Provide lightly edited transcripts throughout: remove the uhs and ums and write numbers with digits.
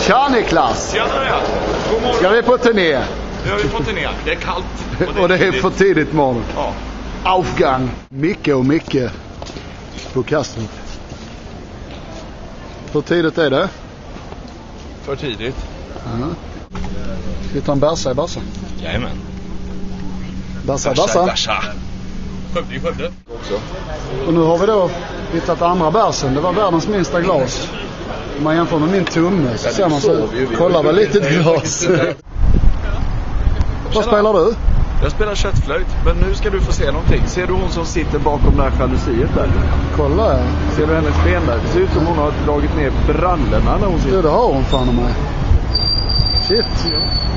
Tja Niklas! Tjena ja! God morgon! Ska vi på turné? Det har vi på turné. Det är kallt. Och det är för tidigt morgon. Ja. Aufgang. Micke och Micke på Kastrup. Hur tidigt är det? För tidigt. Ja. Ska vi ta en bärsa i bärsa? Jajamän. Bärsa i bärsa. Skövde i Skövde. Också. Och nu har vi då hittat andra bärsen. Det var världens minsta glas. Om man jämför med min tumme så ser man så. Kolla vad litet glas. Vad spelar du? Jag spelar köttflöjt, men nu ska du få se någonting. Ser du hon som sitter bakom det här jalusiet där? Kolla ja. Ser du hennes ben där? Det ser ut som hon har dragit ner brallorna när hon sitter. Det har hon fan av mig. Shit.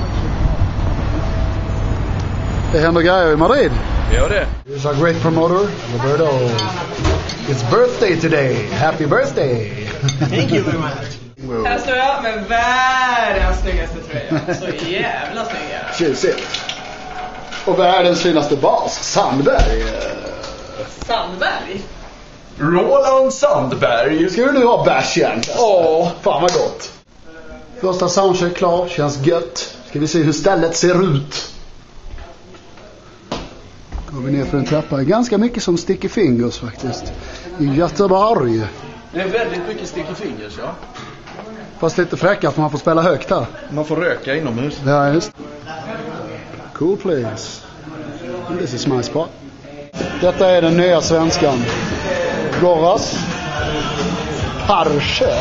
Det händer grejer i Madrid. Det gör det. Here's our great promoter, Roberto. It's birthday today. Happy birthday. Thank you very much. Här står jag med världens snyggaste tröja. Så jävla snygga. Tjusigt. Och världens finaste bas, Sandberg. Sandberg? Roland Sandberg. Ska du nu ha bärs igen? Åh, fan vad gott. Första soundcheck klar, känns gött. Ska vi se hur stället ser ut. Går vi ner för en trappa. Ganska mycket som Sticky Fingers faktiskt. I Göteborg. det är väldigt mycket sticky fingers, ja. Fast lite fräckare för man får spela högt här. Man får röka inomhus. Ja, just. Cool place. And this is my spot. Detta är den nya svenskan. Goras. Parche.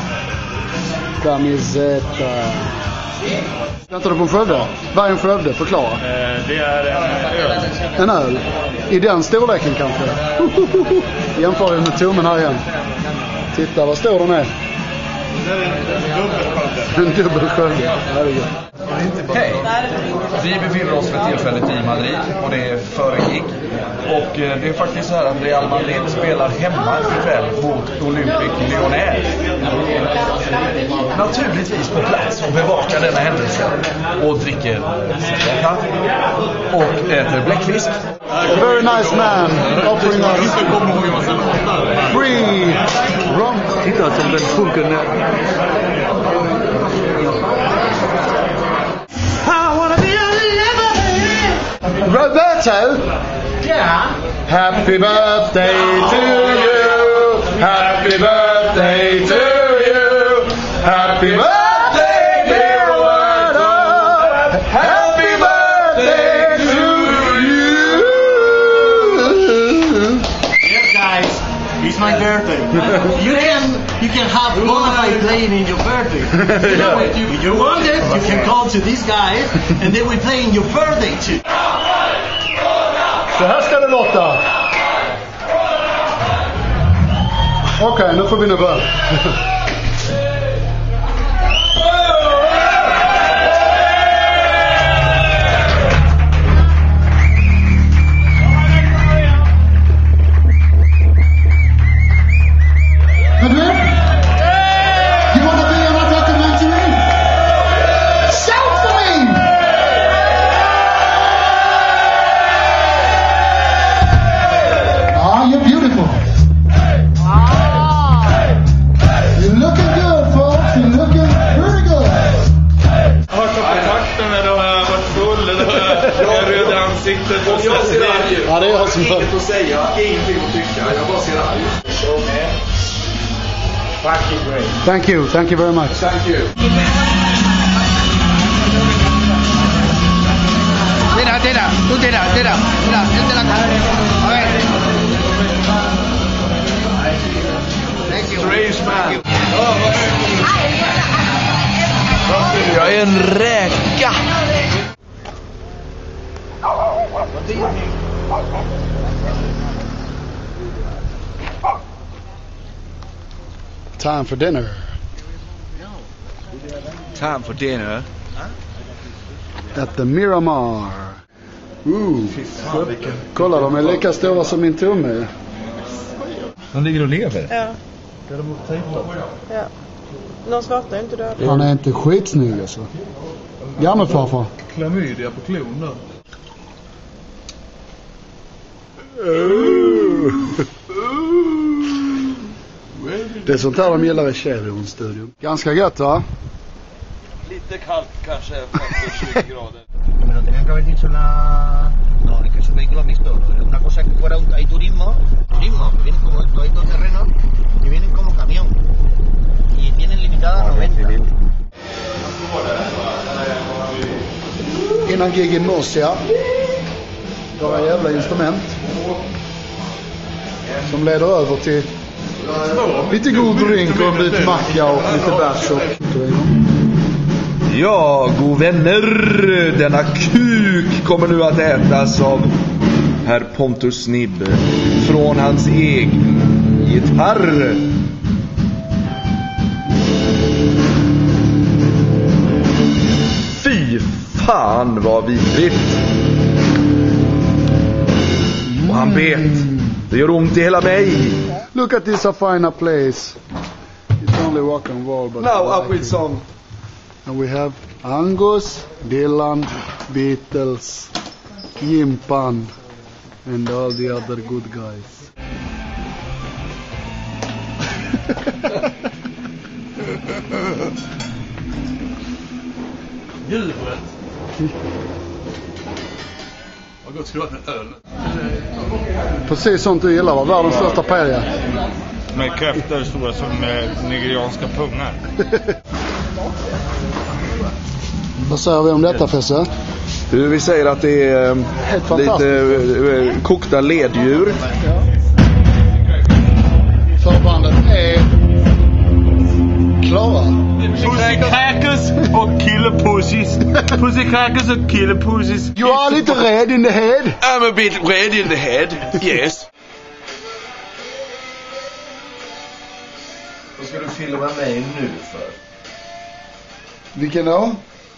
Camiseta. Väntar du på en Skövde? Vad är en Skövde? Förklara. Det är en öl. En öl. I den storleken kanske. Jämför med tummen här igen. Titta, vad stor den är. En dubbel Skövde. Hej! Vi befinner oss för tillfället i Madrid och det är före gig. Och det är faktiskt så här att Real Madrid spelar hemma ikväll mot Olympic Lyonnais. Naturligtvis på plats och bevakar denna händelse och dricker kaffe och äter bläckfisk. A very nice man offering us free rum. Titta som den funkar nu. Roberto? Yeah. Happy birthday to you. Happy birthday to you. Happy birthday, dear Roberto. Happy birthday to you. Yes, guys, it's my birthday. You can have Bonafide playing in your birthday. If you want it, you can call to these guys and they will play in your birthday too. Så här ska det låta. Okej, nu får vi nu börja. Ja, det är jag som inget att säga, ingenting att tycka. Jag bara ser arg. Thank you very much. Thank you. Tira, tú tira, yo te la cago. A ver. Strange man. Jag är en räka. Time for dinner. Time for dinner. At the Miramar. Kolla, de är lika stora som min tumme. Han ligger och lever. Ja. Ja. Någon svarta är inte död. Han är inte skitsnygg alltså. Gammal farfar. Klamydia på klon då. Det är sånt här de gillar i Shadowrun-studion. Ganska gött va? Lite kallt kanske, 15-20 grader. Pero tenían que haber dicho No, es que es un vehículo mixto. Una cosa que fuera hay turismo, que vienen como hay dos terrenos, que vienen como camión. Y tienen limitada a 90. Innan gigen Murcia. Några jävla instrument. Som leder över till lite god drink och lite macka och lite bärs och... Ja, god vänner, denna kuk kommer nu att ätas av herr Pontus Nibb från hans egen gitarr. Fy fan vad vidrigt. Och han bet. Det gör ont i hela mig. Look at this a finer place. It's only rock and roll, but Now up with some. And we have Angus, Dylan, Beatles, Jimpan, and all the other good guys. Djuret. Vad gott skulle vara med öl. Precis sånt du gillar, va? Världens största paella. Med kräftor stora som nigerianska pungar. Vad säger vi om detta, Fesse? Vi säger att det är lite kokta leddjur. Förbandet är klara. Pussycrackers och killepussis. Pussycrackers och killepussis. You are a little red in the head. I'm a bit red in the head, yes. Vad ska du filma mig nu för? Vilken då?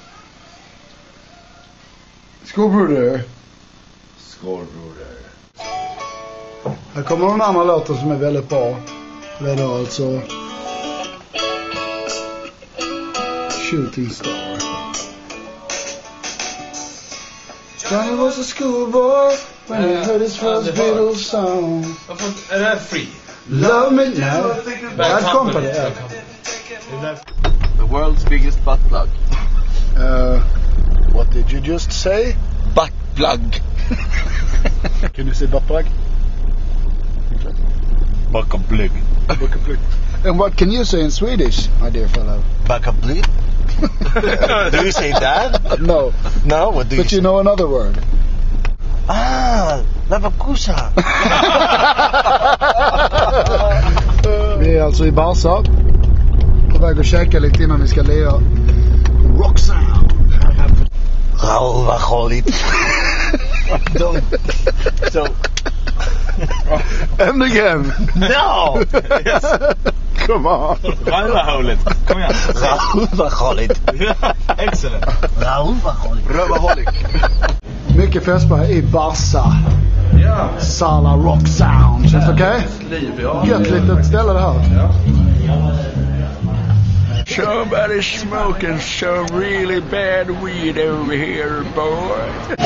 Skålbroder. Skålbroder. Här kommer någon annan låten som är väldigt bra. Det är alltså Shooting Star. Johnny was a schoolboy when he heard his first Beatles song. Är det här free? Love me now. Bad Company. The world's biggest butt plug. What did you just say? Butt plug. Can you say butt plug? Backablygg. And what can you say in Swedish, my dear fellow? Backablygg? Do you say that? No. No, what do you But say? you know another word. Lavakusa. Vi är alltså i Barca. På väg att käka lite innan vi ska lira Rock Sound. Raoul var hålligt. So. And again. No! Yes. Come on. Raoul var hålligt. Kom igen. Raoul var hålligt. Excellent. Raoul var hålligt. Rövarholic. Mycket festbar i Barca. Ja. Sala Rock Sound. Känns det okej? Liv, ja. Gött litet ställe det här. Ja. Somebody's smoking some really bad weed over here, boy.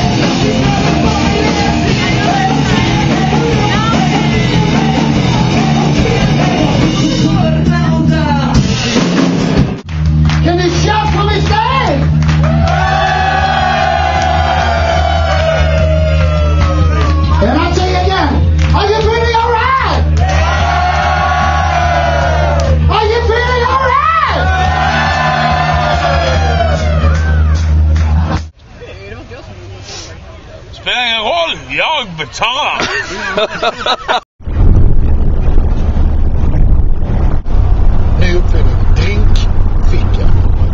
Can you shout from his stage? And I'll tell you again, are you feeling alright? Are you feeling alright? Spelar ingen roll, jag betalar. Ny uppfinning. Drinkficka.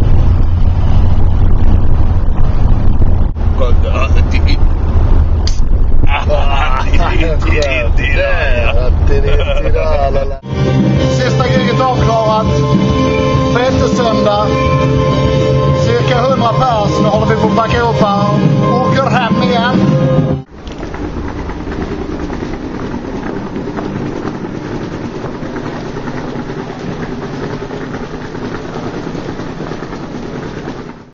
Sista giget avklarat. Fetesöndag. Cirka 100 pers. Nu håller vi på att backa upp